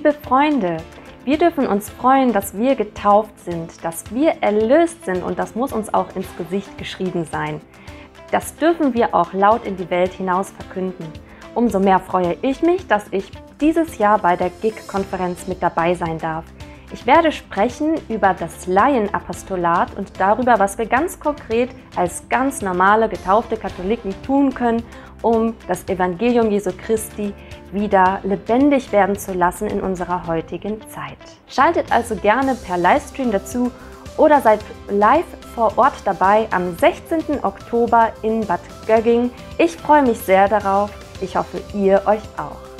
Liebe Freunde, wir dürfen uns freuen, dass wir getauft sind, dass wir erlöst sind und das muss uns auch ins Gesicht geschrieben sein. Das dürfen wir auch laut in die Welt hinaus verkünden. Umso mehr freue ich mich, dass ich dieses Jahr bei der GIG-Konferenz mit dabei sein darf. Ich werde sprechen über das Laienapostolat und darüber, was wir ganz konkret als ganz normale getaufte Katholiken tun können, um das Evangelium Jesu Christi wieder lebendig werden zu lassen in unserer heutigen Zeit. Schaltet also gerne per Livestream dazu oder seid live vor Ort dabei am 16. Oktober in Bad Gögging. Ich freue mich sehr darauf. Ich hoffe, ihr euch auch.